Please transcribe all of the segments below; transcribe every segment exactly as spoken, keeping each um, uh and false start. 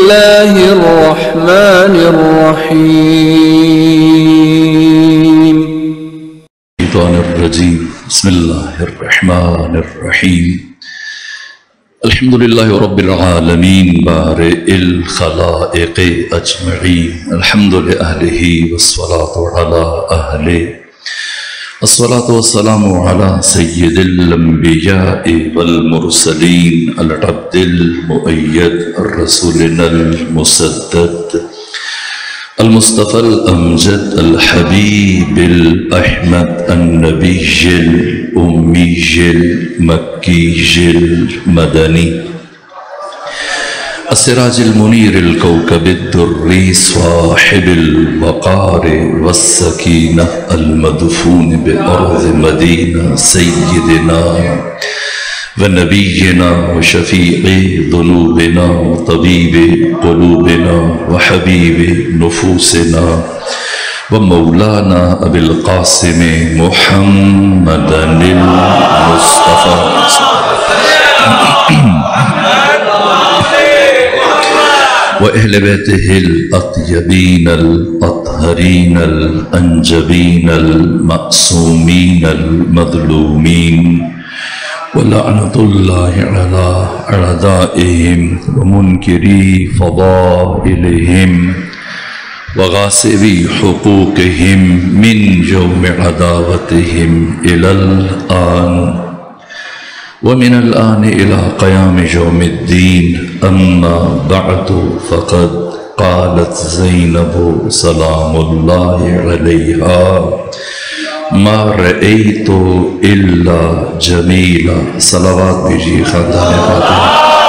الله الرحمن الرحيم. الشيطان الرجيم. بسم الله الرحمن الرحيم. الحمد لله رب العالمين بارئ الخلائق أجمعين. الحمد لأهله والصلاة على أهله. الصلاة والسلام على سيد الأنبياء والمرسلين العبد المؤيد الرسولنا المسدد المصطفى الأمجد الحبيب الأحمد النبي الأمي المكي المدني السراج المنير الكوكب الدري صاحب الوقار والسكينة المدفون بأرض مدينة سيدنا ونبينا وشفيع ذنوبنا وطبيب قلوبنا وحبيب نفوسنا ومولانا أبي القاسم محمد المصطفى وأهل بيته الأطيبين الأطهرين الأنجبين المأسومين المظلومين ولعنة الله على أعدائهم ومنكري فضائلهم وغاصبي حقوقهم من يوم عداوتهم إلى الآن ومن الآن إلى قيام يوم الدين. أما بعد فقد قالت زينب سلام الله عليها ما رأيت إلا جميلا. صلوات بجي خاندان فاطمہ.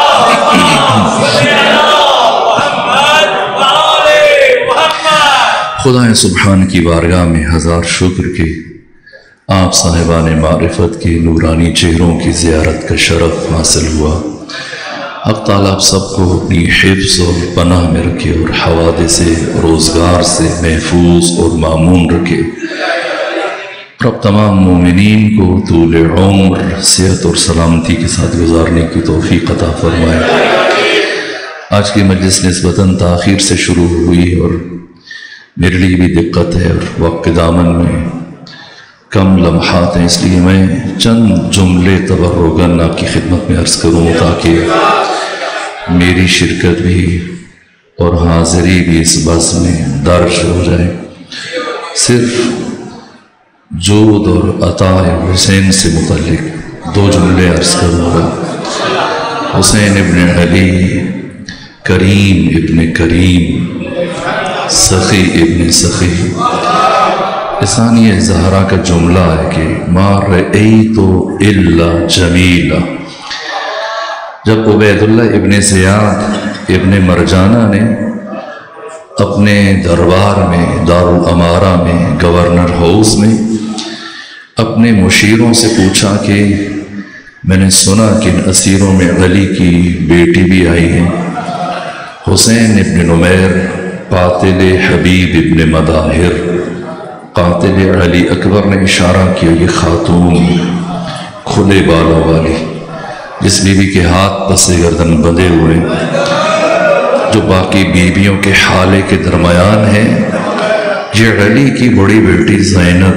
خدا سبحان کی بارگاہ میں ہزار شکر کے آپ صاحبان معرفت کے نورانی چہروں کی زیارت کا شرف حاصل ہوا. حق تعالیٰ آپ سب کو اپنی حفظ اور پناہ میں رکھے اور حوادث سے روزگار سے محفوظ اور مامون رکھے. رب تمام مومنین کو طول عمر صحت اور سلامتی کے ساتھ گزارنے کی توفیق عطا فرمائے. آج کی مجلس نسبتاً تاخیر سے شروع ہوئی اور میرے لیے بھی دقت ہے اور وقت دامن میں کم لمحات ہیں، اس لیے میں چند جملے تبرکاً آپ کی خدمت میں عرض کروں تاکہ میری شرکت بھی اور حاضری بھی اس بس میں درج ہو جائے. صرف جود اور عطا حسین سے متعلق دو جملے عرض کروں گا. حسین ابن علی، کریم ابن کریم، سخی ابن سخی. ثانی زہرا کا جملہ ہے کہ ما رأیت الا جمیلا. جب عبید اللہ ابن زیاد ابن مرجانہ نے اپنے دربار میں دارالامارہ میں گورنر ہاؤس میں اپنے مشیروں سے پوچھا کہ میں نے سنا کہ ان اسیروں میں علی کی بیٹی بھی آئی ہے. حسین ابن نمیر قاتل حبیب ابن مداہر قاتل علی اکبر نے اشارہ کیا یہ خاتون کھلے بالوں والی جس بیوی کے ہاتھ پس گردن بندھے ہوئے جو باقی بیویوں کے حالے کے درمیان ہے، یہ علی کی بڑی بیٹی زینب.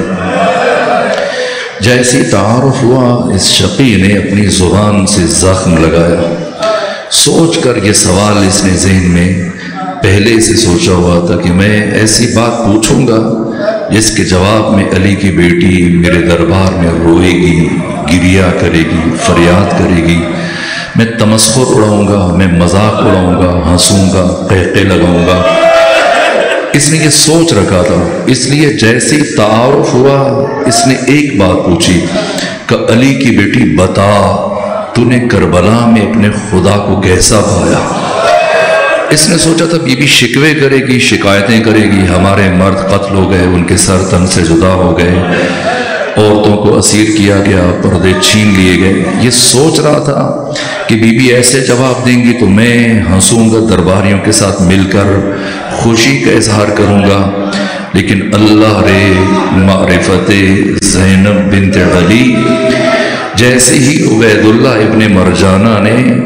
جیسی تعارف ہوا اس شقی نے اپنی زبان سے زخم لگایا. سوچ کر یہ سوال اس نے ذہن میں پہلے سے سوچا ہوا تھا کہ میں ایسی بات پوچھوں گا جس کے جواب میں علی کی بیٹی میرے دربار میں روئے گی، گریا کرے گی، فریاد کرے گی. میں تمسخر اڑاؤں گا، میں مذاق اڑاؤں گا، ہنسوں گا، قہقے لگاؤں گا. اس نے یہ سوچ رکھا تھا. اس لیے جیسے تعارف ہوا اس نے ایک بات پوچھی کہ علی کی بیٹی بتا تو نے کربلا میں اپنے خدا کو کیسا پایا. اس نے سوچا تھا بی بی شکوے کرے گی، شکایتیں کرے گی، ہمارے مرد قتل ہو گئے، ان کے سر تن سے جدا ہو گئے، عورتوں کو اسیر کیا گیا، پردے چھین لیے گئے. یہ سوچ رہا تھا کہ بی بی ایسے جواب دیں گی تو میں ہنسوں گا، درباریوں کے ساتھ مل کر خوشی کا اظہار کروں گا. لیکن اللہ رے معرفت زینب بنت علی جیسے ہی عبید اللہ ابن مرجانہ نے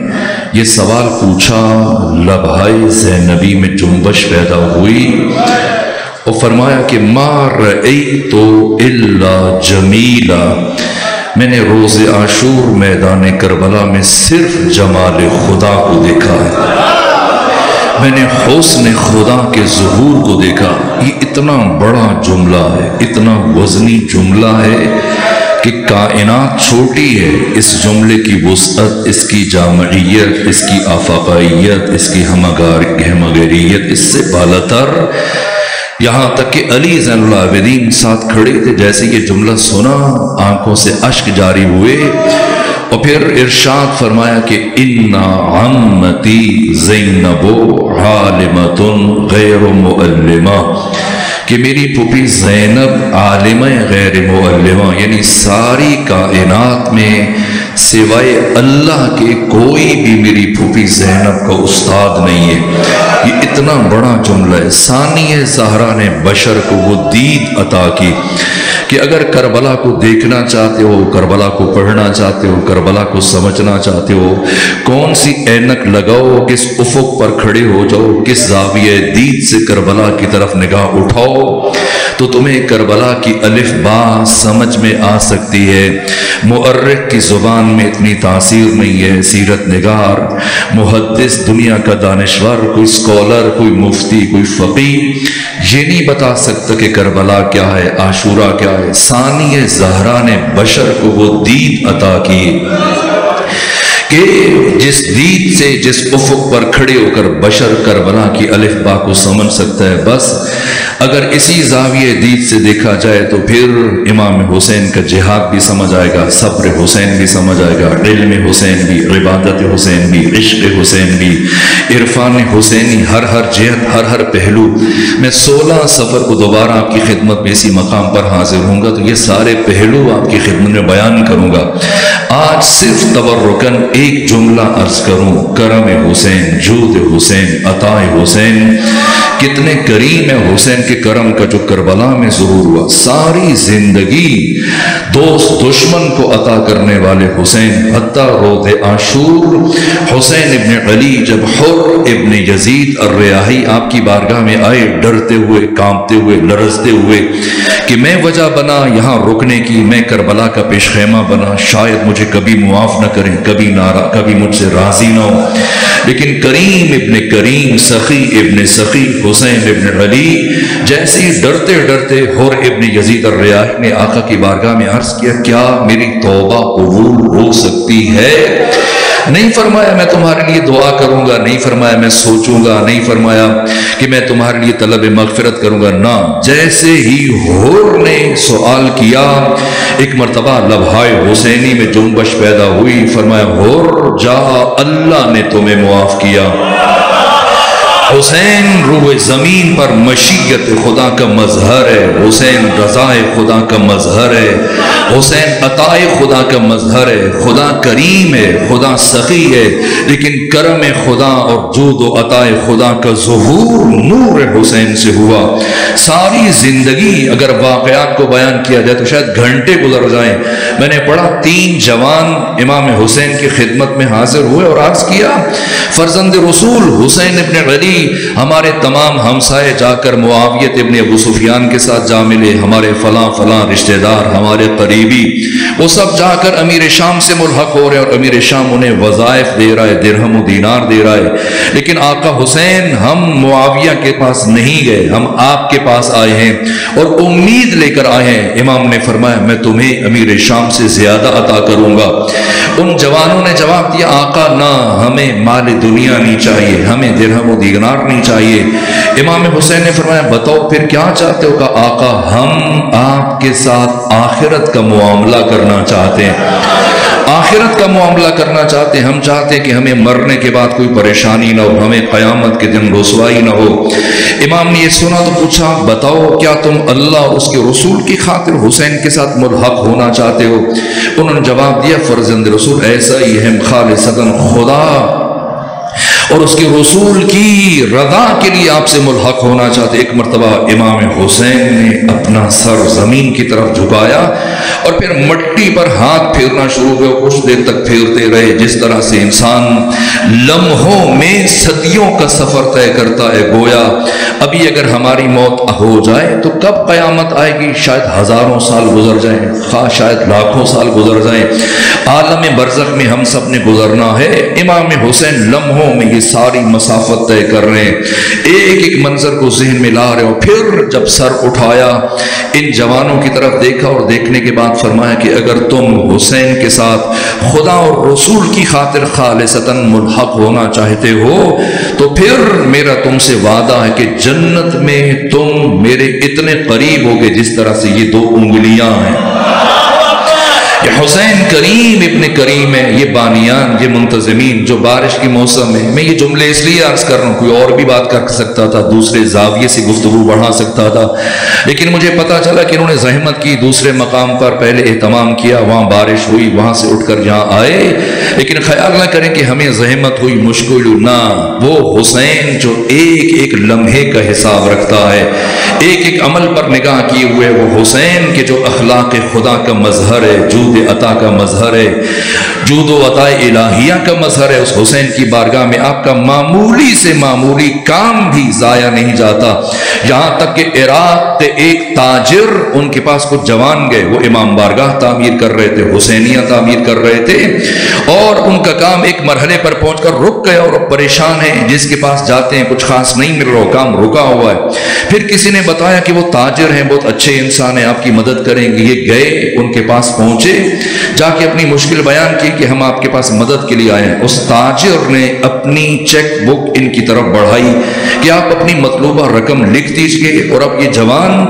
یہ سوال پوچھا، لبہائے زینبی میں جنبش پیدا ہوئی اور فرمایا کہ ما رأیت الا جمیلا، میں نے روز عاشور میدان کربلا میں صرف جمال خدا کو دیکھا ہے، میں نے حسن خدا کے ظہور کو دیکھا۔ یہ اتنا بڑا جملہ ہے، اتنا وزنی جملہ ہے کہ کائنات چھوٹی ہے، اس جملے کی وسعت، اس کی جامعیت، اس کی آفاقیت، اس کی ہمگیریت اس سے بالاتر، یہاں تک کہ علی زین العابدین ساتھ کھڑے تھے، جیسے یہ جملہ سنا آنکھوں سے اشک جاری ہوئے اور پھر ارشاد فرمایا کہ ان عمتی زینب عالمۃ غیر معلمہ، کہ میری پھوپھی زینب عالمہ غیر معلمہ، یعنی ساری کائنات میں سوائے اللہ کے کوئی بھی میری پھوپھی زینب کا استاد نہیں ہے۔ یہ اتنا بڑا جملہ ہے۔ ثانیہ زہرا نے بشر کو وہ دید عطا کی کہ اگر کربلا کو دیکھنا چاہتے ہو، کربلا کو پڑھنا چاہتے ہو، کربلا کو سمجھنا چاہتے ہو، کون سی اینک لگاؤ، کس افق پر کھڑے ہو جاؤ، کس زاویہ دید سے کربلا کی طرف نگاہ اٹھاؤ تو تمہیں کربلا کی الف با سمجھ میں آ سکتی ہے۔ مؤرخ کی زبان میں اتنی تاثیر نہیں ہے، سیرت نگار، محدث، دنیا کا دانشور، کوئی اسکالر، کوئی مفتی، کوئی فقیہ یہ نہیں بتا سکتا کہ کربلا کیا ہے، عاشورہ کیا ہے۔ ثانیہ زہرا نے بشر کو وہ دید عطا کی کہ جس دید سے، جس افق پر کھڑے ہو کر بشر کربلا کی الف با کو سمجھ سکتا ہے۔ بس اگر اسی زاویہ دید سے دیکھا جائے تو پھر امام حسین کا جہاد بھی سمجھ آئے گا، صبر حسین بھی سمجھ آئے گا، علم حسین بھی، عبادت حسین بھی، عشق حسین بھی، عرفان حسینی، ہر ہر جہت، ہر ہر پہلو۔ میں سولہ سفر کو دوبارہ آپ کی خدمت میں اسی مقام پر حاضر ہوں گا تو یہ سارے پہلو آپ کی خدمت میں بیان کروں گا۔ آج صرف تبرکن ایک جملہ عرض کروں، کرم حسین، جود حسین، عطا حسین، کتنے کریم ہے حسین کے کرم کا جو کربلا میں ظہور ہوا۔ ساری زندگی دوست دشمن کو عطا کرنے والے حسین، حتیٰ روز عاشور حسین ابن علی جب حر ابن یزید الریاحی آپ کی بارگاہ میں آئے، ڈرتے ہوئے، کانپتے ہوئے، لرزتے ہوئے کہ میں وجہ بنا یہاں رکنے کی، میں کربلا کا پیش خیمہ بنا، شاید مجھے کبھی معاف نہ کریں، کبھی نارا کبھی مجھ سے راضی نہ ہو، لیکن کریم ابن کریم، سخی ابن سخی حسین ابن علی جیسے ہی ڈرتے ڈرتے حر ابن یزید الریاحی نے آقا کی بارگاہ میں عرض کیا، کیا میری توبہ قبول ہو سکتی ہے؟ نہیں فرمایا میں تمہارے لیے دعا کروں گا، نہیں فرمایا میں سوچوں گا، نہیں فرمایا کہ میں تمہارے لیے طلب مغفرت کروں گا، نہ، جیسے ہی حر نے سوال کیا ایک مرتبہ لبہائے حسینی میں جنبش پیدا ہوئی، فرمایا حر جا، اللہ نے تمہیں معاف کیا۔ حسین روح زمین پر مشیت خدا کا مظہر ہے، حسین رضائے خدا کا مظہر ہے، حسین عطائے خدا کا مظہر ہے، خدا کریم ہے، خدا سخی ہے، لیکن کرم خدا اور جود و عطائے خدا کا ظہور نور حسین سے ہوا۔ ساری زندگی اگر واقعات کو بیان کیا جائے تو شاید گھنٹے گزر جائیں۔ میں نے پڑھا تین جوان امام حسین کی خدمت میں حاضر ہوئے اور عرض کیا، فرزند رسول حسین ابن علی ہمارے تمام ہمسائے جا کر معاویت ابن ابو سفیان کے ساتھ جا ملے، ہمارے فلاں فلاں رشتہ دار، ہمارے قریبی، وہ سب جا کر امیر شام سے ملحق ہو رہے اور امیر شام انہیں وظائف دے رہا ہے، درہم و دینار دے رہا ہے، لیکن آقا حسین ہم معاویہ کے پاس نہیں گئے، ہم آپ کے پاس آئے ہیں اور امید لے کر آئے ہیں۔ امام نے فرمایا میں تمہیں امیر شام سے زیادہ عطا کروں گا۔ ان جوانوں نے جواب دیا، آقا نہ، ہمیں مال دنیا نہیں چاہیے، ہمیں درہم و دینار نہیں چاہیے۔ امام حسین نے فرمایا بتاؤ پھر کیا چاہتے ہو؟ کہا آقا ہم آپ کے ساتھ آخرت کا معاملہ کرنا چاہتے ہیں، آخرت کا معاملہ کرنا چاہتے ہیں، ہم چاہتے ہیں کہ ہمیں مرنے کے بعد کوئی پریشانی نہ ہو، ہمیں قیامت کے دن رسوائی نہ ہو۔ امام نے یہ سنا تو پوچھا بتاؤ کیا تم اللہ اور اس کے رسول کی خاطر حسین کے ساتھ ملحق ہونا چاہتے ہو؟ انہوں نے جواب دیا فرزند رسول ایسا ہی ہے، خالصتاً خدا اور اس کے رسول کی رضا کے لیے آپ سے ملحق ہونا چاہتے. ایک مرتبہ امام حسین نے اپنا سر زمین کی طرف جھکایا اور پھر مٹی پر ہاتھ پھیرنا شروع کیا. کچھ دیر تک پھیرتے رہے. جس طرح سے انسان لمحوں میں صدیوں کا سفر طے کرتا ہے. گویا ابھی اگر ہماری موت ہو جائے تو کب قیامت آئے گی؟ شاید ہزاروں سال گزر جائیں، خواہ شاید لاکھوں سال گزر جائیں. عالم برزخ میں ہم سب نے گزرنا ہے. امام حسین لمحوں میں یہ ساری مسافت طے کر رہے ہیں، ایک ایک منظر کو ذہن میں لا رہے ہو. پھر جب سر اٹھایا ان جوانوں کی طرف دیکھا اور دیکھنے کے بعد فرمایا کہ اگر تم حسین کے ساتھ خدا اور رسول کی خاطر خالصتاً ملحق ہونا چاہتے ہو تو پھر میرا تم سے وعدہ ہے کہ جنت میں تم میرے اتنے قریب ہوگے جس طرح سے یہ دو انگلیاں ہیں. یہ حسین کریم ابن کریم ہے. یہ بانیان، یہ منتظمین جو بارش کی موسم ہے. میں یہ جملے اس لیے عرض کر رہا ہوں، کوئی اور بھی بات کر سکتا تھا، دوسرے زاویے سے گفتگو بڑھا سکتا تھا، لیکن مجھے پتا چلا کہ انہوں نے زحمت کی، دوسرے مقام پر پہلے اہتمام کیا، وہاں بارش ہوئی، وہاں سے اٹھ کر یہاں آئے. لیکن خیال نہ کریں کہ ہمیں زحمت ہوئی، مشکل نہ. وہ حسین جو ایک ایک لمحے کا حساب رکھتا ہے، ایک ایک عمل پر نگاہ کیے ہوئے، وہ حسین کے جو اخلاق خدا کا مظہر ہے، جود عطا کا مظہر ہے، جود و عطا الہیہ کا مظہر ہے، اس حسین کی بارگاہ میں آپ کا معمولی سے معمولی کام بھی ضائع نہیں جاتا. یہاں تک کہ عراق کے ایک تاجر، ان کے پاس کچھ جوان گئے، وہ امام بارگاہ تعمیر کر رہے تھے، حسینیہ تعمیر کر رہے تھے، اور ان کا کام ایک مرحلے پر پہنچ کر رک گیا اور پریشان ہیں. جس کے پاس جاتے ہیں کچھ خاص نہیں مل رہا، کام رکا ہوا ہے. پھر کسی نے بتایا کہ وہ تاجر ہیں، بہت اچھے انسان ہیں، آپ کی مدد کریں گے. یہ گئے، ان کے پاس پہنچے، جا کے اپنی مشکل بیان کی کہ ہم آپ کے پاس مدد کے لیے آئے ہیں. اس تاجر نے اپنی چیک بک ان کی طرف بڑھائی کہ آپ اپنی مطلوبہ رقم لکھ دیجئے. اور اب یہ جوان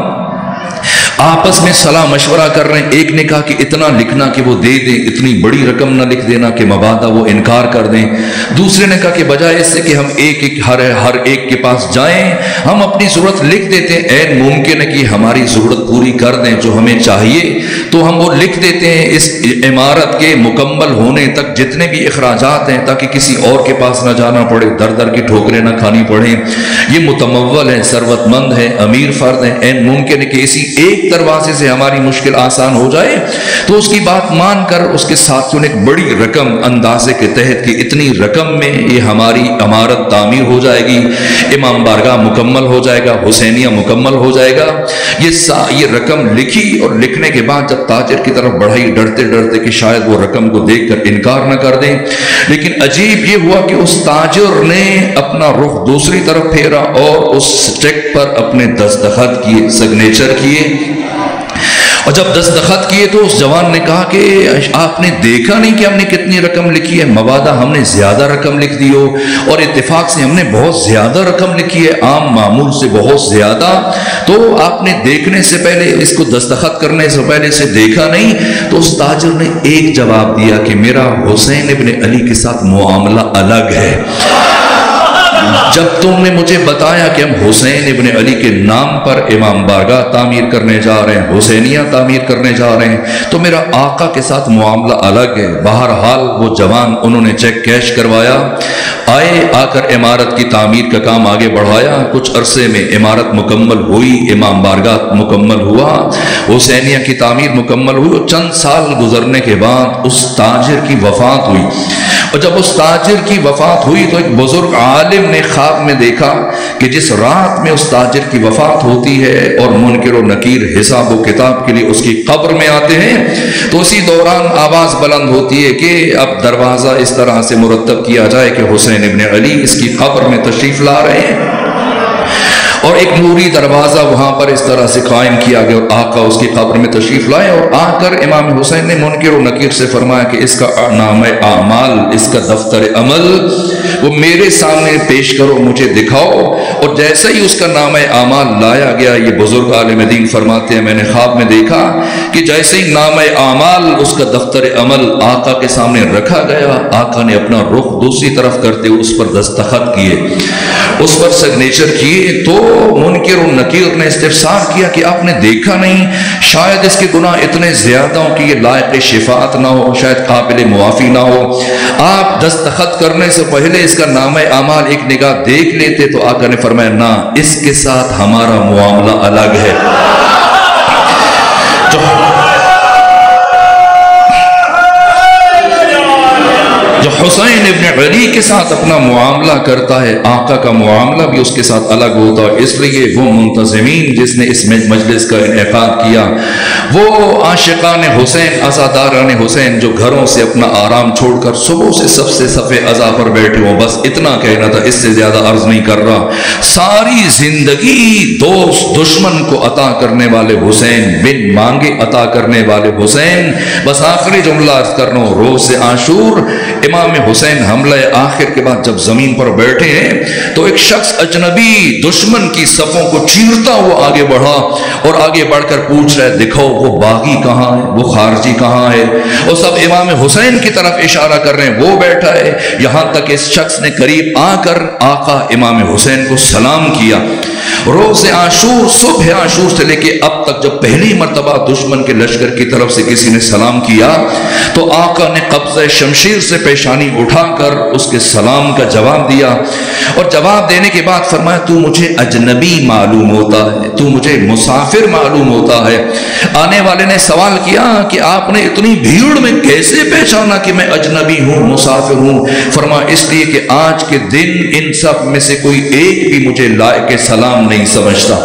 آپس میں صلاح مشورہ کر رہے ہیں. ایک نے کہا کہ اتنا لکھنا کہ وہ دے دیں، اتنی بڑی رقم نہ لکھ دینا کہ مبادا وہ انکار کر دیں. دوسرے نے کہا کہ بجائے اس سے کہ ہم ایک ایک ہر ہر ایک کے پاس جائیں، ہم اپنی ضرورت لکھ دیتے ہیں. عین ممکن ہے کہ ہماری ضرورت پوری کر دیں جو ہمیں چاہیے، تو ہم وہ لکھ دیتے ہیں اس عمارت کے مکمل ہونے تک جتنے بھی اخراجات ہیں، تاکہ کسی اور کے پاس نہ جانا پڑے، در در کی ٹھوکریں نہ کھانی پڑیں. یہ متمول ہے، ثروت مند ہے، امیر فرد ہے. عین ممکن ہے کہ اسی ایک دروازے سے ہماری مشکل آسان ہو جائے. تو اس کی بات مان کر اس کے ساتھیوں نے ایک بڑی رقم اندازے کے تحت کی، اتنی رقم میں یہ ہماری عمارت تعمیر ہو جائے گی، امام بارگاہ مکمل ہو جائے گا، حسینیہ مکمل ہو جائے گا. یہ سا یہ رقم لکھی اور لکھنے کے بعد جب تاجر کی طرف بڑھائی، ڈرتے ڈرتے کہ شاید وہ رقم کو دیکھ کر انکار نہ کر دیں. لیکن عجیب یہ ہوا کہ اس تاجر نے اپنا رخ دوسری طرف پھیرا اور اس چیک پر اپنے دستخط کیے، سگنیچر کیے. اور جب دستخط کیے تو اس جوان نے کہا کہ آپ نے دیکھا نہیں کہ ہم نے کتنی رقم لکھی ہے؟ مبادا ہم نے زیادہ رقم لکھ دی ہو، اور اتفاق سے ہم نے بہت زیادہ رقم لکھی ہے، عام معمول سے بہت زیادہ. تو آپ نے دیکھنے سے پہلے، اس کو دستخط کرنے سے پہلے سے دیکھا نہیں. تو اس تاجر نے ایک جواب دیا کہ میرا حسین ابن علی کے ساتھ معاملہ الگ ہے. جب تم نے مجھے بتایا کہ ہم حسین ابن علی کے نام پر امام بارگاہ تعمیر کرنے جا رہے ہیں، حسینیہ تعمیر کرنے جا رہے ہیں، تو میرا آقا کے ساتھ معاملہ الگ ہے. بہرحال وہ جوان، انہوں نے چیک کیش کروایا، آئے، آ کر عمارت کی تعمیر کا کام آگے بڑھایا. کچھ عرصے میں عمارت مکمل ہوئی، امام بارگاہ مکمل ہوا، حسینیہ کی تعمیر مکمل ہوئی. اور چند سال گزرنے کے بعد اس تاجر کی وفات ہوئی. اور جب اس تاجر کی وفات ہوئی تو ایک بزرگ عالم نے خواب میں دیکھا کہ جس رات میں اس تاجر کی وفات ہوتی ہے اور منکر و نکیر حساب و کتاب کے لیے اس کی قبر میں آتے ہیں، تو اسی دوران آواز بلند ہوتی ہے کہ اب دروازہ اس طرح سے مرتب کیا جائے کہ حسین ابن علی اس کی قبر میں تشریف لا رہے ہیں. اور ایک نوری دروازہ وہاں پر اس طرح سے قائم کیا گیا اور آقا اس کی قبر میں تشریف لائے. اور آ کر امام حسین نے منکر و نکیر سے فرمایا کہ اس کا نام اعمال، اس کا دفتر عمل وہ میرے سامنے پیش کرو، مجھے دکھاؤ. اور جیسے ہی اس کا نام اعمال لایا گیا، یہ بزرگ عالم دین فرماتے ہیں میں نے خواب میں دیکھا کہ جیسے ہی نام اعمال، اس کا دفتر عمل آقا کے سامنے رکھا گیا، آقا نے اپنا رخ دوسری طرف کرتے ہوئے اس پر دستخط کیے. उस पर सिग्नेचर किए तो मुनकिर और नकीर ने इस्तिफसार किया कि आपने देखा नहीं, शायद इसके गुनाह इतने ज्यादा हो कि ये लायक शिफात ना हो, शायद काबिल मुआफी ना हो। आप दस्तखत करने से पहले इसका नाम अमाल एक निगाह देख लेते तो आका ने फरमाया ना, इसके साथ हमारा मुआमला अलग है। जो जो हुसैन इब्न अली के साथ अपना मुआमला करता है, आका का मुआमला भी उसके साथ अलग होता है। इसलिए वो मुंतज़िमीन जिसने इस मजलिस का इनेकाद किया, वो आशिकान हुसैन, अज़ादारान हुसैन जो घरों से अपना आराम छोड़कर सुबह से सबसे सफ़े अज़ा पर बैठे हों, बस इतना कहना था, इससे ज़्यादा अर्ज नहीं कर रहा। सारी जिंदगी दोस्त दुश्मन को अता करने वाले हुसैन, बिन मांगे अता करने वाले हुसैन। बस आखिरी जुमला अर्ज करना, रोज़ से आशूर इमाम हुसैन हमला आखिर के बाद जब जमीन पर बैठे हैं तो एक शख्स अजनबी दुश्मन की सफों को चीरता हुआ आगे बढ़ा और आगे बढ़कर पूछ रहा है, दिखाओ वो बागी कहाँ है, वो खारजी कहाँ है। और सब इमाम हुसैन की तरफ इशारा कर रहे हैं, वो बैठा है। यहां तक इस शख्स ने करीब आकर आका इमाम हुसैन को सलाम किया। रोज़ आशूर, सुबह आशूर से लेके अब तक जब पहली मर्तबा दुश्मन के लश्कर की तरफ से किसी ने सलाम किया तो आका ने कब्ज़े शमशीर से पेशानी उठाकर उसके सलाम का जवाब दिया। और जवाब देने के बाद फरमाया, तू मुझे अजनबी मालूम होता है, तू मुझे मुसाफिर मालूम होता है। आने वाले ने सवाल किया कि आपने इतनी भीड़ में कैसे पहचाना कि मैं अजनबी हूँ, मुसाफिर हूँ। फरमाया, इसलिए कि आज के दिन इन सब में से कोई एक भी मुझे लायक सलाम नहीं समझता।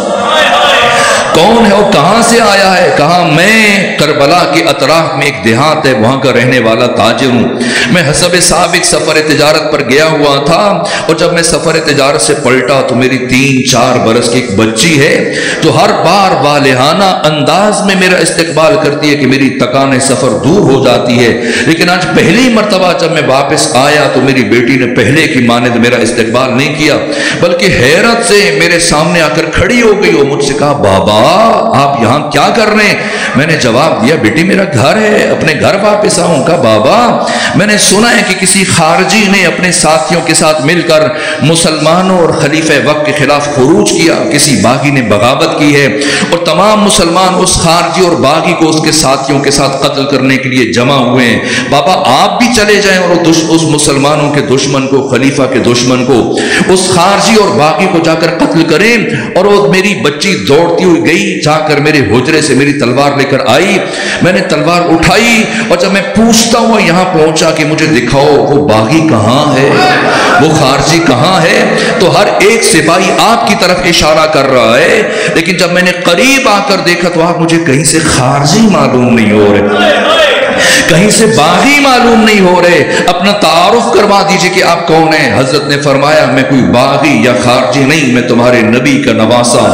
कौन है और कहां से आया है? कहा, मैं करबला के अतराफ में एक देहात है, वहां का रहने वाला ताजिर हूं। मैं हसब साबिक सफर तिजारत पर गया हुआ था और जब मैं सफर तिजारत से पलटा तो मेरी तीन चार बरस की एक बच्ची है जो हर बार वालिहाना अंदाज में मेरा इस्तकबाल करती है कि मेरी तकाने सफर दूर हो जाती है। लेकिन आज पहली मर्तबा जब मैं वापस आया तो मेरी बेटी ने पहले की मानद मेरा इस्तकबाल नहीं किया, बल्कि हैरत से मेरे सामने आकर खड़ी हो गई और मुझसे कहा, बाबा आप यहां क्या कर रहे हैं? मैंने जवाब दिया, बेटी मेरा घर है, अपने घर वापस आऊं। का बाबा मैंने सुना है कि किसी खारजी ने अपने साथियों के साथ मिलकर मुसलमानों और खलीफे वक्त के खिलाफ खुरूज किया, किसी बागी ने बगावत की है और तमाम मुसलमान उस खारजी और बागी को उसके साथियों के साथ कत्ल करने के लिए जमा हुए हैं। बाबा आप भी चले जाएं और उस मुसलमानों के दुश्मन को, खलीफा के दुश्मन को, उस खारजी और बागी को जाकर कत्ल करें। और वो मेरी बच्ची दौड़ती हुई गई, जाकर मेरे हुजरे से मेरी तलवार लेकर आई। मैंने तलवार उठाई और जब मैं पूछता हुआ यहां पहुंचा कि मुझे दिखाओ वो बागी कहां है, वो खारजी कहां है, तो हर एक सिपाही आपकी तरफ इशारा कर रहा है। लेकिन जब मैंने करीब आकर देखा तो आप मुझे कहीं से खारजी मालूम नहीं हो रहे, कहीं से बागी मालूम नहीं हो रहे। अपना तारुफ करवा दीजिए कि आप कौन हैं। हजरत ने फरमाया, मैं कोई बागी या खारजी नहीं, मैं तुम्हारे नबी का नवासा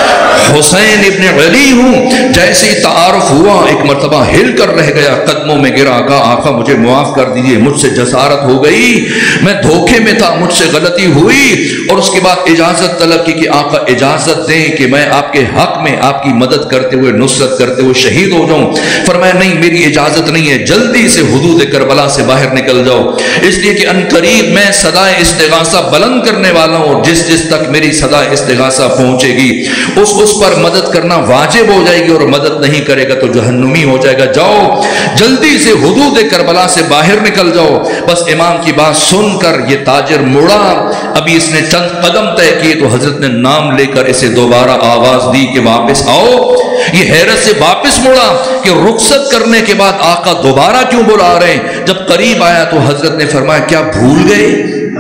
हुसैन इब्न अली हूं। जैसे ही तारुफ हुआ एक मर्तबा हिल कर रह गया, कदमों में गिरा, कहा आका मुझे मुआफ कर दीजिए, मुझसे जसारत हो गई, मैं धोखे में था, मुझसे गलती हुई। और उसके बाद इजाजत तलब की कि आका इजाजत दें कि मैं आपके हक में आपकी मदद करते हुए, नुसरत करते हुए शहीद हो जाऊं। फरमाया, नहीं मेरी इजाजत नहीं है, जल्दी से हुदूद करबला से बाहर निकल जाओ, इसलिए कि अनकरीब मैं सदाए इस्तिगासा बुलंद करने वाला हूं। जिस जिस तक मेरी सदा इस्तिगासा पहुंचेगी उस उस पर मदद करना वाजिब हो जाएगी और मदद नहीं करेगा तो जहन्नुमी हो जाएगा। जाओ जल्दी से हुदूद करबला से बाहर निकल जाओ। बस इमाम की बात सुनकर ये ताजिर मुड़ा, अभी इसने चंद कदम तय किए तो हजरत ने नाम लेकर इसे दोबारा आवाज दी कि वापस आओ। ये हैरत से वापस मुड़ा कि रुखसत करने के बाद आका दोबारा क्यों बुला रहे हैं। जब करीब आया तो हजरत ने फरमाया, क्या भूल गए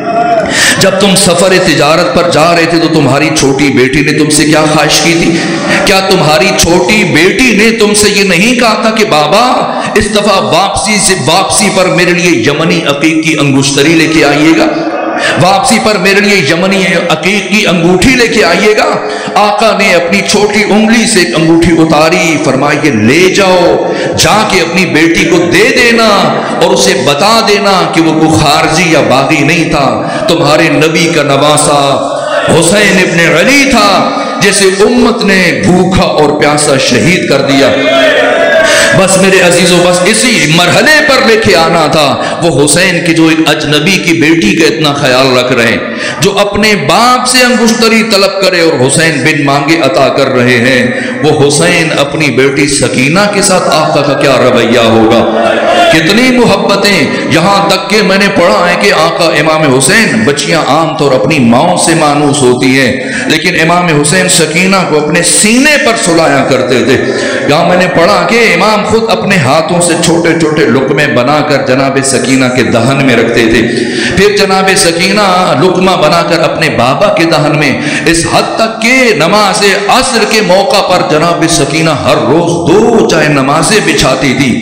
जब तुम सफर तिजारत पर जा रहे थे तो तुम्हारी छोटी बेटी ने तुमसे क्या ख्वाहिश की थी? क्या तुम्हारी छोटी बेटी ने तुमसे ये नहीं कहा था कि बाबा इस दफा वापसी से वापसी पर मेरे लिए यमनी अकीक की अंगूष्तरी लेके आइएगा, वापसी पर मेरे लिए यमनी अकीक की अंगूठी लेके आइएगा। आका ने अपनी छोटी उंगली से एक अंगूठी उतारी, फरमाया ये ले जाओ, जाके अपनी बेटी को दे देना और उसे बता देना कि वो कोई खारजी या बागी नहीं था, तुम्हारे नबी का नवासा हुसैन इब्न अली था, जिसे उम्मत ने भूखा और प्यासा शहीद कर दिया। بس میرے عزیزوں بس اسی مرحلے پر لے کے آنا تھا. وہ حسین کی جو ایک اجنبی کی بیٹی کا اتنا خیال رکھ رہے ہیں, جو اپنے باپ سے انگشتری طلب کرے اور حسین بن مانگے عطا کر رہے ہیں, وہ حسین اپنی بیٹی سکینہ کے ساتھ آقا کا کیا رویہ ہوگا. کتنی محبتیں, یہاں تک کہ میں نے پڑھا ہے کہ آقا امام حسین, بچیاں عام طور اپنی ماؤں سے مانوس ہوتی ہیں, لیکن امام حسین سکینہ کو اپنے سینے پر سلایا کرتے تھے. یہاں میں نے پڑھا کہ امام خود اپنے ہاتھوں سے چھوٹے چھوٹے لقمے بنا کر جناب سکینہ کے دہن میں رکھتے تھے, پھر جناب سکینہ لقمہ بنا کر اپنے بابا کے دہن میں, اس حد تک کہ نماز عصر کے موقع پر جناب سکینہ ہر روز دو چاہے نمازیں بچھاتی تھی,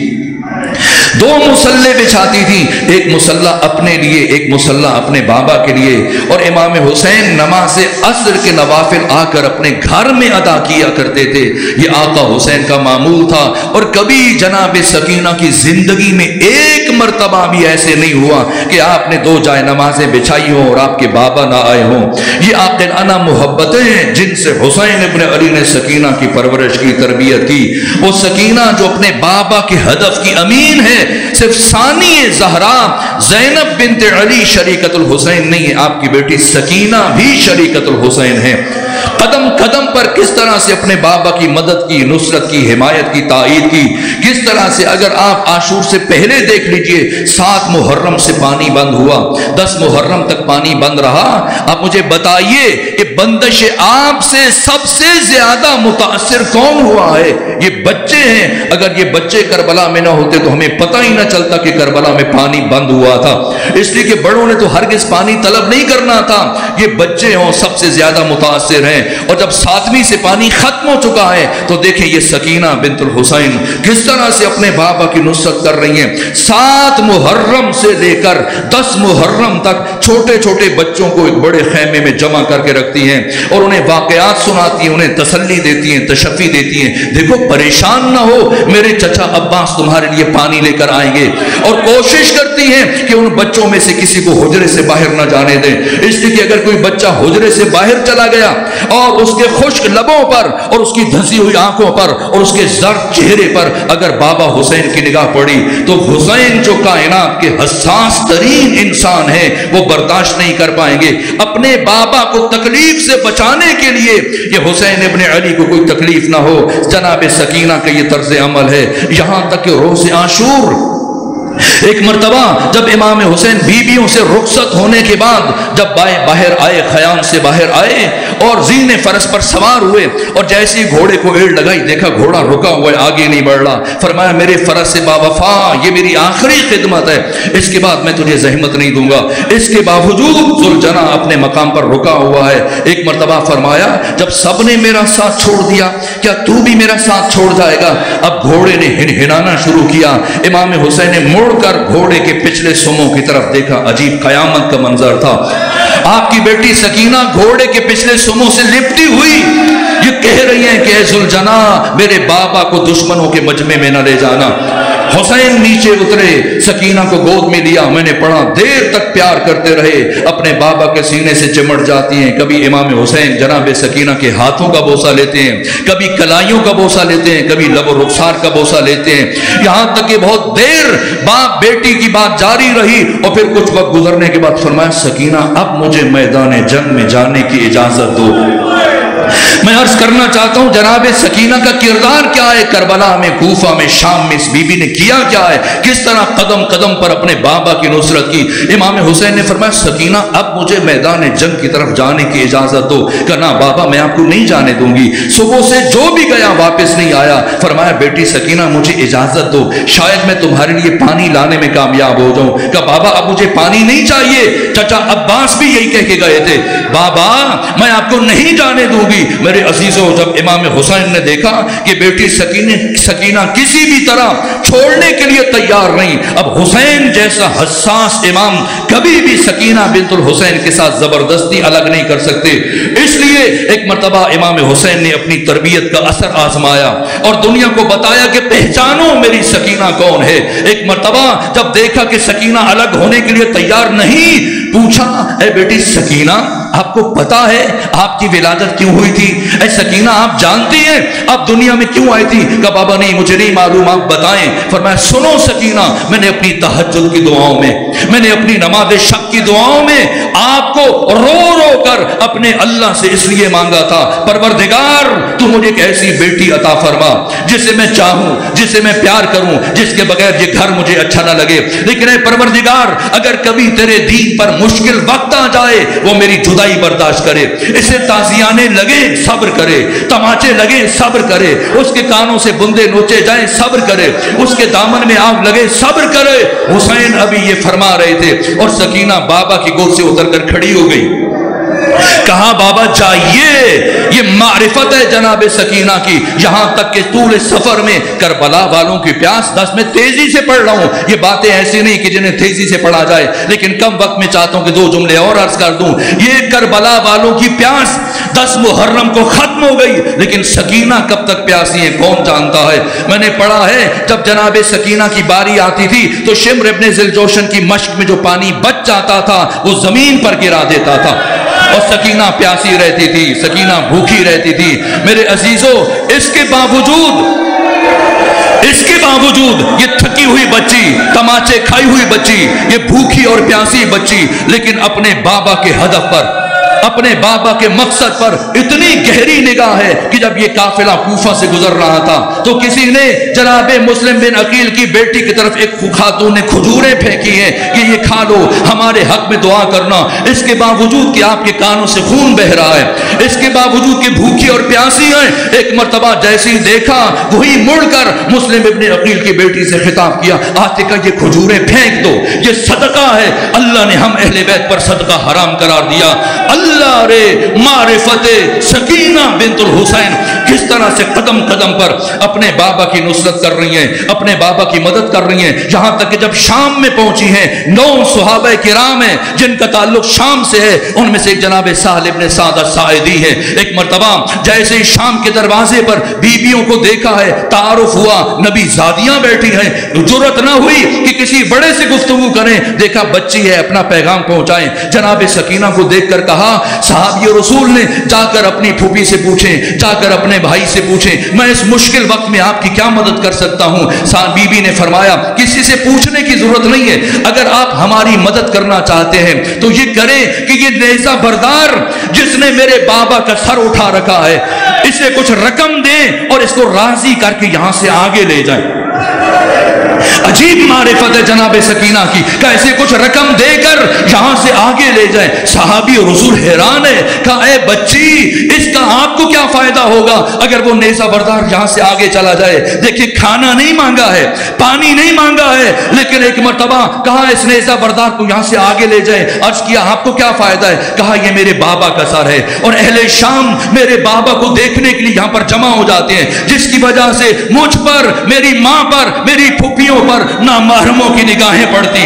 دو مسلح بچھاتی تھی, ایک مسلح اپنے لیے, ایک مسلح اپنے بابا کے لیے. اور امام حسین نماز عصر کے نوافل آ کر اپنے گھر میں ادا کیا کرتے تھے. یہ آقا حسین کا معمول تھا. اور کبھی جناب سکینہ کی زندگی میں ایک مرتبہ بھی ایسے نہیں ہوا کہ آپ نے دو جائے نمازیں بچھائی ہوں اور آپ کے بابا نہ آئے ہوں. یہ عاقلانہ محبتیں جن سے حسین ابن علی نے سکینہ کی پرورش کی, تربیت کی. وہ سکینہ جو اپنے بابا کے ہدف کی امین ہے, صرف ثانی زہرا زینب بنت علی شریکت الحسین نہیں ہے, آپ کی بیٹی سکینہ بھی شریکت الحسین ہے. قدم قدم پر کس طرح سے اپنے بابا کی مدد کی, نصرت کی, حمایت کی, تائید کی. کس طرح سے اگر آپ عاشور سے پہلے دیکھ لیجئے, سات محرم سے پانی بند ہوا, دس محرم تک پانی بند رہا. آپ مجھے بتائیے کہ بندش آپ سے سب سے زیادہ متاثر کون ہوا ہے؟ یہ بچے ہیں. اگر یہ بچے کربلا میں نہ ہوتے تو ہمیں پتہ ہی نہ چلتا کہ کربلا میں پانی بند ہوا تھا, اس لیے کہ بڑوں نے تو ہرگز پانی طلب نہیں کرنا تھا. یہ بچے ہوں سب سے زیادہ متاثر ہیں. اور جب ساتویں سے پانی ختم ہو چکا ہے تو دیکھیں یہ سکینہ بنت الحسین کس طرح سے اپنے بابا کی نصرت کر رہی ہیں. سات محرم سے لے کر دس محرم تک چھوٹے چھوٹے بچوں کو ایک بڑے خیمے میں جمع کر کے رکھتی ہیں اور انہیں واقعات سناتی ہیں, انہیں تسلی دیتی ہیں, تشفی دیتی ہیں. دیکھو پریشان نہ ہو, میرے چچا عباس تمہارے لیے پانی لے کر آئیں گے. اور کوشش کرتی ہیں کہ ان بچوں میں سے کسی کو حجرے سے باہر نہ جانے دیں, اس لیے کہ اگر کوئی بچہ حجرے سے باہر چلا گیا اور اس کے خشک لبوں پر اور اس کی دھسی ہوئی آنکھوں پر اور اس کے زرد چہرے پر اگر بابا حسین کی نگاہ پڑی تو حسین جو کائنات کے حساس ترین انسان ہیں وہ برداشت نہیں کر پائیں گے. اپنے بابا کو تکلیف سے بچانے کے لیے یہ حسین ابن علی کو کوئی تکلیف نہ ہو, جناب سکینہ کا یہ طرز عمل ہے. یہاں تک کہ روز عاشور ایک مرتبہ جب امام حسین بیویوں سے رخصت ہونے کے بعد جب باہر آئے, خیام سے باہر آئے اور زین فرس پر سوار ہوئے اور جیسے گھوڑے کو ایڑ لگائی, دیکھا گھوڑا رکا ہوا ہے, آگے نہیں بڑھ رہا. فرمایا میرے فرس سے باوفا, یہ میری آخری خدمت ہے, اس کے بعد میں تجھے زحمت نہیں دوں گا. اس کے باوجود ذوالجناح اپنے مقام پر رکا ہوا ہے. ایک مرتبہ فرمایا جب سب نے میرا ساتھ چھوڑ دیا, کیا تو بھی میرا ساتھ چھوڑ جائے گا؟ اب گھوڑے نے ہنہنانا شروع کیا. امام حسین نے مڑ کر گھوڑے کے پچھلے سموں کی طرف دیکھا. عجیب قیامت کا منظر تھا. آپ کی بیٹی سکینہ گھوڑے کے پچھلے سموں سے لپٹی ہوئی یہ کہہ رہی ہیں کہ اے ذوالجناح میرے بابا کو دشمنوں کے مجمع میں نہ لے جانا. حسین نیچے اترے, سکینہ کو گود میں لیا. میں نے پڑھا دیر تک پیار کرتے رہے, اپنے بابا کے سینے سے چمٹ جاتی ہیں. کبھی امام حسین جناب سکینہ کے ہاتھوں کا بوسہ لیتے ہیں, کبھی کلائیوں کا بوسہ لیتے ہیں, کبھی لب و رخسار کا بوسہ لیتے ہیں. یہاں تک کہ بہت دیر باپ بیٹی کی بات جاری رہی اور پھر کچھ وقت گزرنے کے بعد فرمایا سکینہ اب مجھے میدان جنگ میں جانے کی اجازت دو. میں عرض کرنا چاہتا ہوں جناب سکینہ کا کردار کیا ہے, کربلا میں, کوفہ میں, شام میں اس بی بی نے کیا کیا ہے, کس طرح قدم قدم پر اپنے بابا کی نصرت کی. امام حسین نے فرمایا سکینہ اب مجھے میدان جنگ کی طرف جانے کی اجازت دو. کہنا بابا میں آپ کو نہیں جانے دوں گی. صبح سے جو بھی گیا واپس نہیں آیا. فرمایا بیٹی سکینہ مجھے اجازت دو, شاید میں تمہارے لیے پانی لانے میں کامیاب ہو جاؤں. کہا بابا اب مجھے پانی نہیں چاہیے. چچا عباس بھی یہی کہہ کے گئے تھے, بابا میں آپ کو نہیں جانے دوں گی. میرے عزیزوں جب امام حسین نے دیکھا کہ بیٹی سکینہ سکینہ کسی بھی طرح چھوڑنے کے لیے تیار نہیں, اب حسین جیسا حساس امام کبھی بھی سکینہ بنت الحسین کے ساتھ زبردستی الگ نہیں کر سکتے, اس لیے لیے एक मर्तबा इमाम हुसैन ने अपनी तरबियत का असर आजमाया और दुनिया को बताया कि पहचानो मेरी सकीना कौन है। एक मर्तबा जब देखा कि सकीना अलग होने के लिए तैयार नहीं, पूछा, ए बेटी सकीना, आपको पता है आपकी विलादत क्यों हुई थी? ए सकीना, आप जानती हैं आप दुनिया में क्यों आई थी? कहा बाबा नहीं, मुझे नहीं मालूम, आप बताएं। फरमाया सुनो सकीना, मैंने अपनी तहज्जुद की दुआओं में, मैंने अपनी नमाज शब की दुआओं में आपको रो रो कर अपने अल्लाह से इसलिए मांगा था, परवरदिगार तू मुझे एक ऐसी बेटी अता फरमा जिसे मैं चाहूं, जिसे मैं प्यार करूं, जिसके बगैर ये घर मुझे अच्छा ना लगे। लेकिन परवरदिगार अगर कभी तेरे दीन पर मुश्किल वक्त आ जाए, वो मेरी जुदाई बर्दाश्त करे, इसे ताजियाने लगे सब्र करे, तमाचे लगे सब्र करे, उसके कानों से बुंदे नोचे जाए सब्र करे, उसके दामन में आग लगे सब्र करे। हुसैन अभी ये फरमा रहे थे और सकीना बाबा की गोद से उतरकर खड़ी हो गई। कहा बाबा जाइए, ये मारिफत है जनाब सकीना की। यहां तक कि तूल सफर में करबला वालों की प्यास, दस में तेजी से पढ़ रहा हूं, ये बातें ऐसी नहीं कि जिन्हें तेजी से पढ़ा जाए, लेकिन कम वक्त में चाहता हूं कि दो जुमले और अर्ज कर दूं। ये करबला वालों की प्यास दस मुहर्रम को खत्म हो गई, लेकिन सकीना कब तक प्यासी है कौन जानता है। मैंने पढ़ा है जब जनाब सकीना की बारी आती थी तो शिम्र इब्ने ज़िलजोशन की मश्क में जो पानी बच जाता था वो जमीन पर गिरा देता था और सकीना प्यासी रहती थी, सकीना भूखी रहती थी। मेरे अजीजों, इसके बावजूद इसके बावजूद ये थकी हुई बच्ची, तमाचे खाई हुई बच्ची, ये भूखी और प्यासी बच्ची, लेकिन अपने बाबा के हदफ पर, अपने बाबा के मकसद पर इतनी गहरी निगाह है कि जब ये काफिला कूफा से गुजर रहा था तो किसी ने जनाबे मुस्लिम बिन अकील की बेटी की तरफ एक खातून ने खजूरें फेंकी हैं कि ये खा लो, हमारे हक में दुआ करना। इसके बावजूद कि आपके कानों से खून बह रहा है, इसके बावजूद कि भूखी और प्यासी है, एक मर्तबा जैसे ही देखा वही मुड़कर मुस्लिम इब्ने अकील की बेटी से खिताब किया, आते का ये खजूरें फेंक दो, ये सदका है, अल्लाह ने हम अहले बैत पर सदका हराम करार दिया। अल्लाह रे मारिफते सकीना बिन्तुल हुसैन किस तरह से कदम कदम पर अपने बाबा की नुसरत कर रही हैं, अपने बाबा की मदद कर रही हैं। यहां तक कि जब शाम में पहुंची हैं, नौ सुहाबा किराम हैं जिनका ताल्लुक शाम से है, उनमें से एक जनाब साहल इब्ने साद साइदी है। एक मर्तबा जैसे ही शाम के दरवाजे पर बीबियों को देखा है, तारुफ हुआ, नबी जादियां बैठी हैं, जुर्रत ना हुई कि किसी बड़े से गुफ्तगू करें, देखा बच्ची है, अपना पैगाम पहुंचाएं। जनाब सकीना को देखकर कहा, साहब रसूल ने जाकर अपनी फूफी से पूछें, जाकर अपने भाई से पूछें, मैं इस मुश्किल वक्त में आपकी क्या मदद कर सकता हूं। साहब बीबी ने फरमाया, किसी से पूछने की जरूरत नहीं है, अगर आप हमारी मदद करना चाहते हैं तो ये करें कि ये नेज़ा बरदार जिसने मेरे बाबा का सर उठा रखा है, इसे कुछ रकम दें और इसको राजी करके यहां से आगे ले जाएं। अजीब मारिफत है जनाब सकीना की, कैसे कुछ रकम देकर यहां से आगे ले जाए। सहाबी और रसूल हैरान है, कहा ए बच्ची, इसका आपको क्या फायदा होगा अगर वो नेज़ा बरदार यहां से आगे चला जाए। देखिए खाना नहीं मांगा है, पानी नहीं मांगा है, लेकिन एक मर्तबा कहा इस नेज़ा बरदार को यहां से आगे ले जाए। अर्ज किया आपको क्या फायदा है? कहा ये मेरे बाबा का सर है और अहले शाम मेरे बाबा को देखने के लिए यहां पर जमा हो जाते हैं, जिसकी वजह से मुझ पर, मेरी मां पर, मेरी फूफियों पर नामहरमों की निगाहें पड़ती।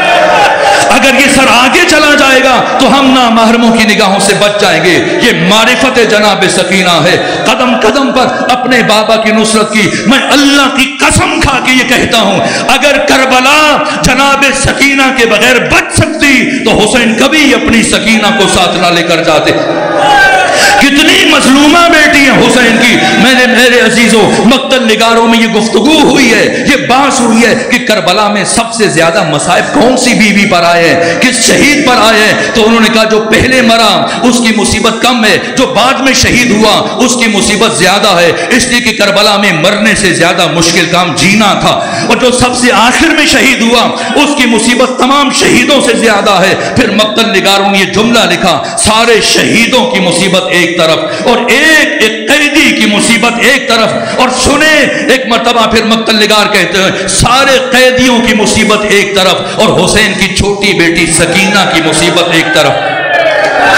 अगर ये सर आगे चला जाएगा तो हम नामहरमों की निगाहों से बच जाएंगे। ये मारिफत जनाब सकीना है, कदम कदम पर अपने बाबा की नुसरत की। मैं अल्लाह की कसम खा के ये कहता हूं, अगर करबला जनाब सकीना के बगैर बच सकती तो हुसैन कभी अपनी सकीना को साथ ना लेकर जाते। कितनी मजलूमा बेटी है हुसैन की। मैंने मेरे अजीजों मक्तल निगारों में ये गुफ्तगू हुई है, ये बात हुई है कि करबला में सबसे ज्यादा मसाइब कौन सी बीवी पर आए हैं, किस शहीद पर आए हैं। तो उन्होंने कहा जो पहले मरा उसकी मुसीबत कम है, जो बाद में शहीद हुआ उसकी मुसीबत ज्यादा है, इसलिए कि करबला में मरने से ज्यादा मुश्किल काम जीना था। और जो सबसे आखिर में शहीद हुआ उसकी मुसीबत तमाम शहीदों से ज्यादा है। फिर मक्तल निगारों ने ये जुमला लिखा, सारे शहीदों की मुसीबत एक तरफ और एक एक कैदी की मुसीबत एक तरफ। और सुने एक मर्तबा फिर मक्तल निगार कहते हैं, सारे कैदियों की मुसीबत एक तरफ और हुसैन की छोटी बेटी सकीना की मुसीबत एक तरफ।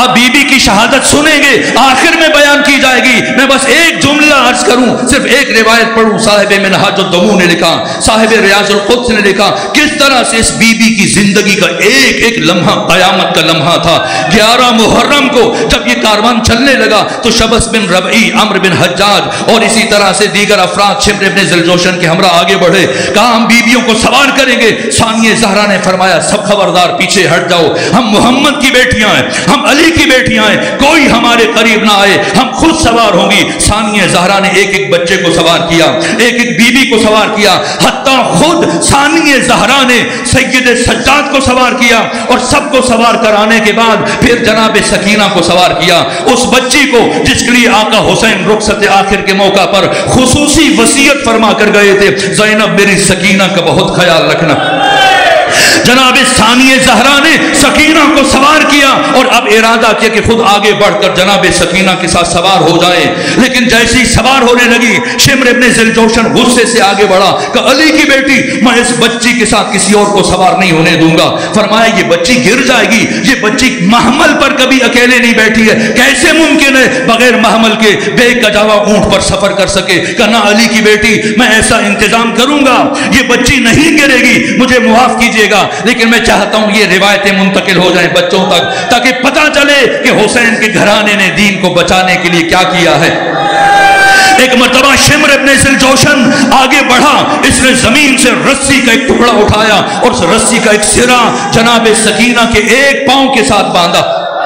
आप बीबी की शहादत सुनेंगे, आखिर में बयान की जाएगी। मैं बस एक जुमला अर्ज करूं, सिर्फ एक रिवायत पढ़ूं। साहिब मिनहाजुद दमू ने लिखा, साहिब रियाजुल कुद्स ने लिखा, किस तरह से इस बीबी की जिंदगी का एक एक लम्हा कयामत का लम्हा था। ग्यारह मुहर्रम को जब ये कारवान चलने लगा तो शबस बिन रबई, अम्र बिन हज्जाज और इसी तरह से दीगर अफराद शिम्र इब्न ज़िलजोशन के हमरा आगे बढ़े। कहा हम बीबियों को सवार करेंगे। सानिया ज़हरा ने फरमाया सब खबरदार पीछे हट जाओ, हम मोहम्मद की बेटियां हैं, हम अली की बेटियां हैं, कोई हमारे करीब ना आए, हम खुद सवार होंगी। सानिया ज़हरा ने एक एक बच्चे को सवार किया, एक एक बीबी को सवार किया, हत्ता खुद सानिया ज़हरा ने सैयद सज्जाद को सवार किया और सबको सवार कराने के बाद फिर जनाब सकीना को सवार किया। उस बच्ची को जिसके लिए आका हुसैन रुखसत आखिर के मौका पर खुसूसी वसीयत फरमा कर गए थे, ज़ैनब मेरी सकीना का बहुत ख्याल रखना। जनाब सानिया ज़हरा ने सकीना को सवार किया और अब इरादा किया कि खुद आगे बढ़कर जनाब सकीना के साथ सवार हो जाए। लेकिन जैसे ही सवार होने लगी, शिम्र इब्न ज़िलजोशन गुस्से से आगे बढ़ा कि अली की बेटी, मैं इस बच्ची के साथ किसी और को सवार नहीं होने दूंगा। फरमाया ये बच्ची गिर जाएगी, ये बच्ची महमल पर कभी अकेले नहीं बैठी है, कैसे मुमकिन है बगैर महमल के बेकजावा ऊंट पर सफर कर सके। कहना अली की बेटी मैं ऐसा इंतजाम करूंगा, ये बच्ची नहीं गिरेगी, मुझे मुआफ कीजिएगा, लेकिन मैं चाहता हूं ये रिवायतें मुंतकिल हो जाएं बच्चों तक, ताकि पता चले कि हुसैन के घराने ने दीन को बचाने के लिए क्या किया है। एक मर्तबा शिम्र इब्न ज़िलजोशन आगे बढ़ा, इसने जमीन से रस्सी का एक टुकड़ा उठाया और उस रस्सी का एक सिरा जनाब सकीना के एक पांव के साथ बांधा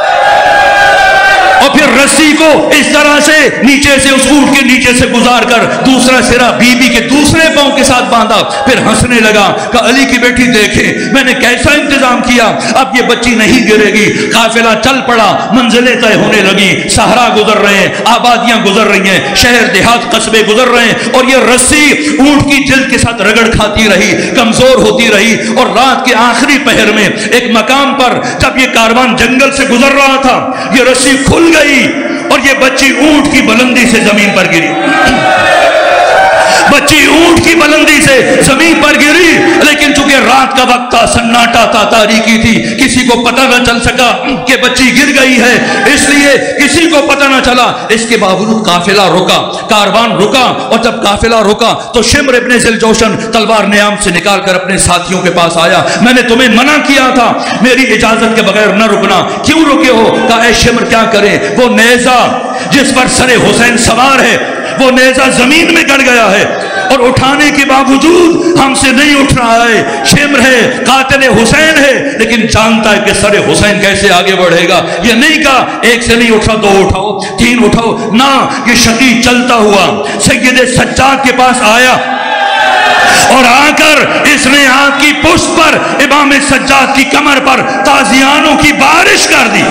और फिर रस्सी को इस तरह से नीचे से उस ऊंट के नीचे से गुजार कर दूसरा सिरा बीबी के दूसरे पांव के साथ बांधा। फिर हंसने लगा कि अली की बेटी देखे मैंने कैसा इंतजाम किया, अब ये बच्ची नहीं गिरेगी। काफिला चल पड़ा, मंजिलें तय होने लगी, सहरा गुजर रहे हैं, आबादियां गुजर रही हैं, शहर देहात कस्बे गुजर रहे हैं और ये रस्सी ऊंट की जिल्द के साथ रगड़ खाती रही, कमजोर होती रही। और रात के आखिरी पहर में एक मकाम पर जब ये कारवान जंगल से गुजर रहा था, ये रस्सी खुल गई और ये बच्ची ऊंट की बुलंदी से जमीन पर गिरी। बच्ची ऊंट की बुलंदी से जमीन पर गिरी, लेकिन चूंकि रात का वक्त था, सन्नाटा था, तारीकी थी, किसी को पता न चल सका कि बच्ची गिर गई है, इसलिए किसी को पता न चला। इसके बावजूद काफिला रुका, कारवान रुका और जब काफिला रुका तो शिम्र इब्न ज़िलजोशन तलवार नियाम से निकाल कर अपने साथियों के पास आया। मैंने तुम्हें मना किया था मेरी इजाजत के बगैर न रुकना, क्यों रुके हो? कहा ऐ शिम्र क्या करें, वो नेजा जिस पर सरे हुसैन सवार है वो नेजा जमीन में गड़ गया है और उठाने के बावजूद हमसे नहीं उठ रहा है। शिम्र है, कातिल हुसैन है, लेकिन जानता है कि सरे हुसैन कैसे आगे बढ़ेगा। ये नहीं कहा एक से नहीं उठा, दो उठाओ, तीन उठाओ, ना, ये शकी चलता हुआ सैयद सज्जाद के पास आया और आकर इसने आग की पुष्ट पर इमाम सज्जाद की कमर पर ताजियानों की बारिश कर दी।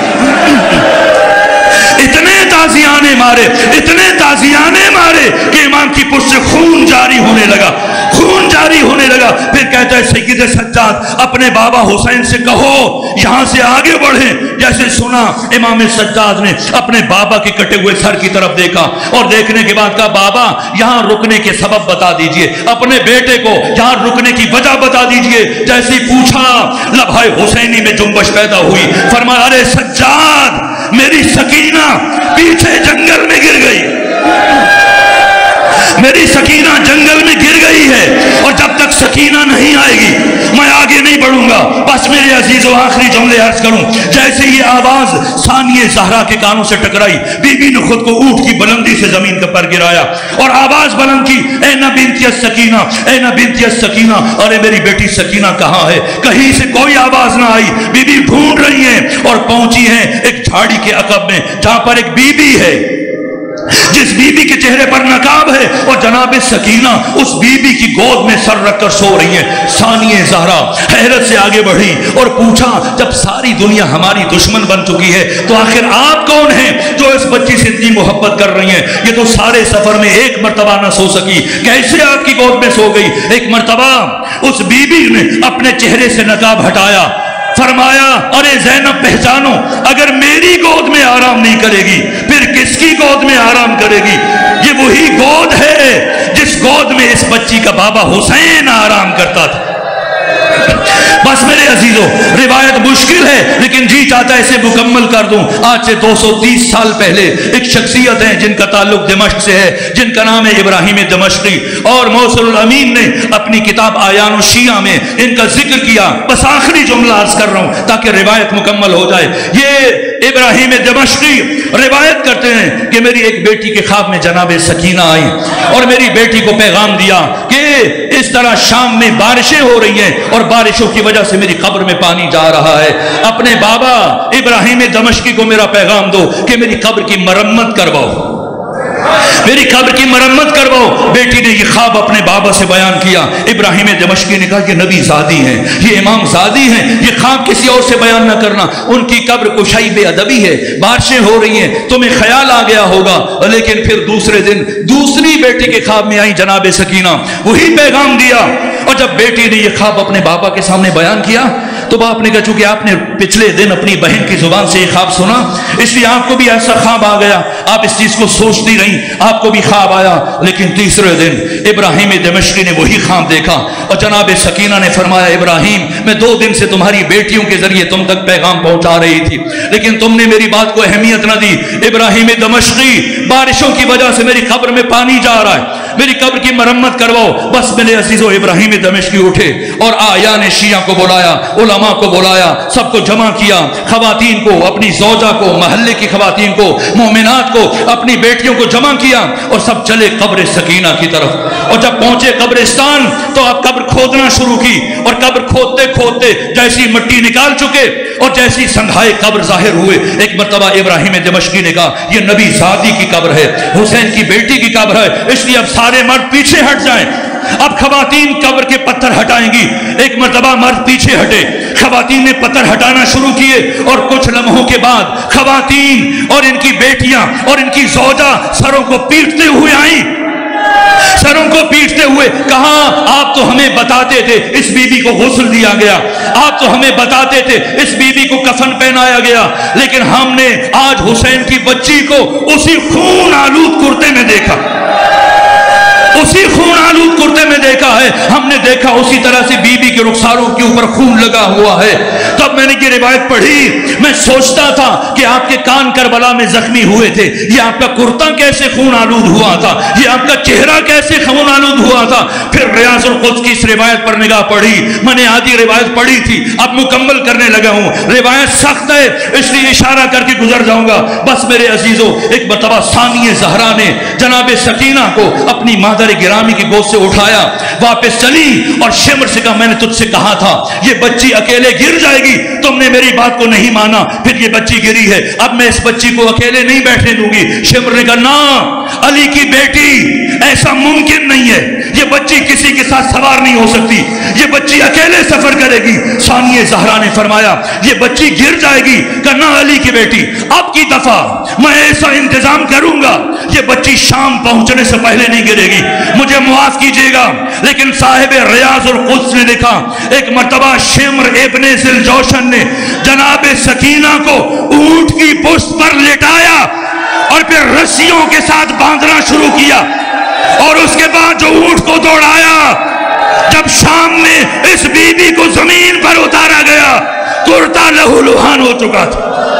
इतने ताजियाने मारे, इतने ताजियाने मारे कि इमाम की पुष्ट से खून जारी होने लगा, खून जारी होने लगा। फिर कहता है सैयद सज्जाद अपने बाबा हुसैन से कहो यहां से आगे बढ़े। जैसे सुना इमाम सज्जाद ने अपने बाबा के कटे हुए सर की तरफ देखा और देखने के बाद कहा बाबा यहां रुकने के सबब बता दीजिए, अपने बेटे को यहां रुकने की वजह बता दीजिए। जैसे ही पूछा लम्हाए हुसैनी में जुम्बश पैदा हुई। फरमाया अरे सज्जाद मेरी सकीना पीछे जंगल में गिर गई, मेरी सकीना जंगल में गिर गई है और जब तक सकीना नहीं आएगी मैं आगे नहीं बढ़ूंगा। बस मेरे अजीजों आखिरी जुमले अर्ज करूं। जैसे ये आवाज सानिया ज़हरा के कानों से टकराई, बीबी ने खुद को ऊंट की बुलंदी से जमीन पर गिराया और आवाज बुलंद की, ए न बिनती सकीना, ए न बिनती सकीना, अरे मेरी बेटी सकीना कहाँ है? कहीं से कोई आवाज ना आई। बीबी ढूंढ रही है और पहुंची है एक झाड़ी के अकब में जहां पर एक बीबी है जिस बीबी के चेहरे पर नकाब है और जनाब सकीना उस बीबी की गोद में सर रखकर सो रही है। सानिया ज़हरा हैरत से आगे बढ़ी और पूछा जब सारी दुनिया हमारी दुश्मन बन चुकी है तो आखिर आप कौन हैं जो इस बच्ची से इतनी मोहब्बत कर रही हैं? ये तो सारे सफर में एक मर्तबा ना सो सकी, कैसे आपकी गोद में सो गई? एक मर्तबा उस बीबी ने अपने चेहरे से नकाब हटाया, फरमाया अरे ज़ैनब पहचानो, अगर मेरी गोद में आराम नहीं करेगी फिर किसकी गोद में आराम करेगी? ये वही गोद है जिस गोद में इस बच्ची का बाबा हुसैन आराम करता था। बस मेरे अजीजों, रिवायत मुश्किल है लेकिन जी चाहता है इसे मुकम्मल कर दूं। आज से दो सौ तीस साल पहले एक शख्सियत है जिनका ताल्लुक दिमश्क से है, जिनका नाम है इब्राहिम दमश्की, और मौसूल अमीन ने अपनी किताब आयान शिया में इनका जिक्र किया। बस आखिरी जुमला अर्ज कर रहा हूं ताकि रिवायत मुकम्मल हो जाए। ये इब्राहिम दमश्की रिवायत करते हैं कि मेरी एक बेटी के ख्वाब में जनाब सकीना आई और मेरी बेटी को पैगाम दिया कि इस तरह शाम में बारिशें हो रही हैं और बारिशों की वजह से मेरी कब्र में पानी जा रहा है। अपने बाबा इब्राहिम दमश्की को मेरा पैगाम दो कि मेरी कब्र की मरम्मत करवाओ, मेरी कब्र की मरम्मत करवाओ। बेटी ने ये ख्वाब अपने बाबा से बयान किया। इब्राहिम दमश्की ने कहा ये नबी ज़ादी हैं, ये इमाम ज़ादी हैं, ये ख्वाब किसी और से बयान ना करना। उनकी कब्र कुशाई बेअदबी है, बारिशें हो रही हैं, तुम्हें ख्याल आ गया होगा। लेकिन फिर दूसरे दिन दूसरी बेटी के ख्वाब में आई जनाब सकीना, वही पैगाम दिया। और जब बेटी ने यह ख्वाब अपने बाबा के सामने बयान किया तो बाप ने कहा चूंकि आपने पिछले दिन अपनी बहन की जुबान से ये ख्वाब सुना इसलिए आपको भी ऐसा ख्वाब आ गया, आप इस चीज को सोचती रही, आपको भी ख्वाब आया। लेकिन तीसरे दिन इब्राहिम दमश्की ने वही ख्वाब देखा और जनाब सकीना ने फरमाया इब्राहिम, मैं दो दिन से तुम्हारी बेटियों के जरिए तुम तक पैगाम पहुंचा रही थी लेकिन तुमने मेरी बात को अहमियत न दी। इब्राहिम दमश्की, बारिशों की वजह से मेरी कब्र में पानी जा रहा है, मेरी कब्र की मरम्मत करवाओ। बस मेरे अजीजों, इब्राहिम दमश्की उठे और आयान शिया को बुलाया, उलमा को बुलाया, सबको जमा किया, खवातीन को, अपनी ज़ौजा को, महल्ले की खवातीन को, मोमिनात को, अपनी बेटियों को जमा किया और सब चले कब्र सकीना की तरफ। और जब पहुंचे कब्रिस्तान तो आप कब्र खोदना शुरू की और कब्र खोदते खोदते जैसी मिट्टी निकाल चुके और जैसी संघाए कब्र जाहिर हुए, एक मर्तबा इब्राहिम दमश्की ने कहा यह नबी ज़ादी की कब्र है, हुसैन की बेटी की कब्र है, इसलिए अब सारे मर्द पीछे हट जाएं। अब खवातीन कब्र के पत्थर हटाएंगी। एक मर्तबा मर्द पीछे हटे, खवातीन ने पत्थर हटाना शुरू किए और कुछ लम्हों के बाद खवातीन और इनकी बेटियां और इनकी ज़ौजा सरों को पीटते हुए आई, सरों को पीटते हुए कहा आप तो हमें बताते थे इस बीबी को गुस्ल दिया गया, आप तो हमें बताते थे इस बीबी को कफन पहनाया गया, लेकिन हमने आज हुसैन की बच्ची को उसी खून आलूद कुर्ते में देखा, उसी खून आलूद कुर्ते में देखा है। हमने देखा उसी तरह से बीबी के रुखसारों के ऊपर खून लगा हुआ है। तब मैंने ये रिवायत पढ़ी, मैं सोचता था कि आपके कान करबला में जख्मी हुए थे, ये आपका कुर्ता कैसे खून आलूद हुआ था, ये आपका चेहरा कैसे खून आलूद हुआ था। फिर रियाजुल कुद्स की इस रिवायत पर निगाह पड़ी, मैंने आधी रिवायत पढ़ी थी, अब मुकम्मल करने लगा हूं। रिवायत सख्त है इसलिए इशारा करके गुजर जाऊंगा। बस मेरे अजीजों, एक मरतबा सानिया ज़हरा ने जनाब सकीना को अपनी मादर गिरामी की गोद से उठाया, वापस चली और शिमर से कहा मैंने तुझसे कहा था ये बच्ची अकेले गिर जाएगी, तुमने मेरी बात को नहीं माना, फिर ये बच्ची गिरी है, अब मैं इस बच्ची को अकेले नहीं बैठने दूंगी। शिमर ने कहा ना अली की बेटी, ऐसा मुमकिन नहीं है, ये बच्ची किसी के साथ सवार नहीं हो सकती, ये बच्ची अकेले सफर करेगी। सानिया ज़हरा ने फरमाया ये बच्ची गिर जाएगी, कहा ना अली की बेटी, अब की दफा मैं ऐसा इंतजाम करूंगा ये बच्ची शाम पहुंचने से पहले नहीं गिरेगी, मुझे मुआफ कीजिएगा। लेकिन साहिब रियाजुल कुद्स ने लिखा एक मर्तबा शिम्र इब्ने ज़िलजौशन ने जनाब सकीना को ऊंट की पुश्त पर लेटाया और फिर रस्सियों के साथ बांधना शुरू किया और उसके बाद जो ऊंट को दौड़ाया, जब शाम में इस बीबी को जमीन पर उतारा गया, कुर्ता लहूलुहान हो चुका था।